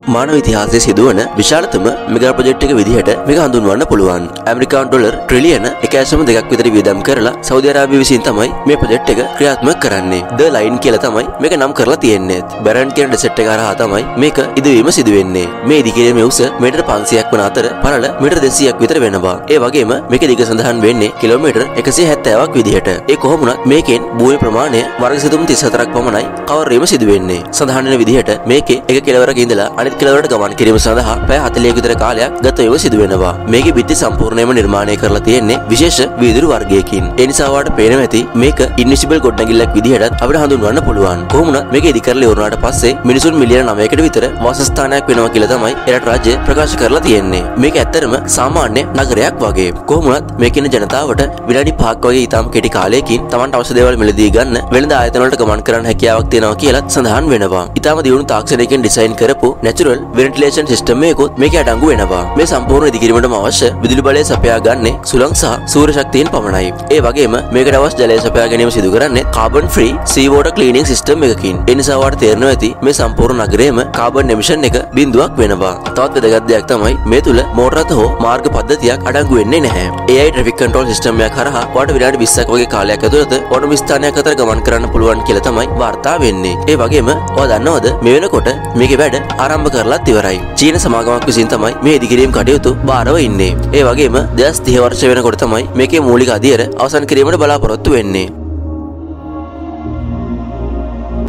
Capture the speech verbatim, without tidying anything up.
මානව ඉතිහාසයේ සිදුවන විශාලතම මෙගා ප්‍රොජෙක්ට් එක විදිහට මේක හඳුන්වන්න පුළුවන්. ඇමරිකානු ඩොලර් ට්‍රිලියන එක දශම දෙකක් විතර වියදම් කරලා සෞදි අරාබිය විසින් තමයි මේ ප්‍රොජෙක්ට් එක ක්‍රියාත්මක කරන්නේ. ද ලයින් කියලා තමයි මේක නම් කරලා තියෙන්නේ. බැරන් කියන ඩෙසර්ට් එක හරහා තමයි මේක ඉදිවීම සිදු වෙන්නේ. මේ ඉදිකිරීමේ උස මීටර පන්සියයක් වන අතර පළල මීටර දෙසීයක් විතර වෙනවා. ඒ වගේම මේකේ දිග සඳහන් වෙන්නේ කිලෝමීටර් එකසිය හැත්තෑවක් විදිහට. ඒ කොහොම වුණත් මේකෙන් භූමි ප්‍රමාණය වර්ග සිතුම් තිස් හතරක් පමණයි කවර් වීම සිදු වෙන්නේ. සඳහන් වෙන විදිහට මේකේ එක කෙළවරක ඉඳලා අනිත් කෙළවරට ගමන් කිරීම සඳහා පැය හතළිහක විතර කාලයක් ගත වීම සිදු වෙනවා. මේකේ බිත්ති සම්පූර්ණයෙන්ම නිර්මාණය කරලා තියෙන්නේ විශේෂ වීදුරු වර්ගයකින්. ඒ නිසා ඔයාලට පේනවා ඇති මේක ඉන්විසිබල් ගොඩනැගිල්ලක් විදිහටත් අපිට හඳුන්වන්න පුළුවන්. කොහොම වුණත් මේක ඉදි කරලා ඉවරනාට පස්සේ මිනිසුන් මිලියන නවයකට විතර වාසස්ථානයක් වෙනවා කියලා තමයි එරට රාජ්‍ය ප්‍රකාශ කරලා තියෙන්නේ. මේක ඇත්තටම සාමාන්‍ය නගරයක් වගේ. කොහොම වුණත් මේකේ ඉන්න ජනතාවට විනාඩි පහක් වගේ ඊටම කෙටි කාලයකින් Tamanට අවශ්‍ය දේවල් මිලදී ගන්න වෙළඳ ආයතන වලට ගමන් කරන්න හැකියාවක් තියෙනවා කියලා සඳහන් වෙනවා. ඊටම දියුණු තාක්ෂණයකින් ඩිසයින් කරපු නැචරල් වෙන්ටිලේෂන් සිස්ටම් එකකුත් මේකේ අඩංගු වෙනවා. මේ සම්පූර්ණ ඉදිකිරීමටම අවශ්‍ය විදුලි බලය සපයා ගන්නේ සුළං සහ සූර්ය ශක්තියෙන් පමණයි. ඒ වගේම මේකට අවශ්‍ය ජලය සපයා ගැනීම සිදු කරන්නේ carbon free sea water cleaning system එකකින්. ඒ නිසා ඔයාලට තේරෙනවා ඇති මේ සම්පූර්ණ නගරයේම කාබන් එමිෂන් එක බිඳුවක් වෙනවා. තවත් වැදගත් දෙයක් තමයි මේ තුල මෝටර රථ හෝ මාර්ග පද්ධතියක් අඩංගු වෙන්නේ නැහැ. A I traffic control system එකක් හරහා ඔයාලට විනාඩි විස්සක් වගේ කාලයක් ඇතුළත ඕනම ස්ථානයක් අතර ගමන් කරන්න පුළුවන් කියලා තමයි වාර්තා වෙන්නේ. ඒ වගේම ඔයා දන්නවද මේ වෙනකොට මේකේ වැඩ ආරම්භ කරලාත් ඉවරයි. චීන සමාගමක් විසින් තමයි මේ ඉදිකිරීම කටයුතු බාරව ඉන්නේ. ඒ වගේම දෙදාස් තිහ වර්ෂ වෙනකොට තමයි මේකේ මූලික අධියර අවසන් කිරීමට බලාපොරොත්තු වෙන්නේ.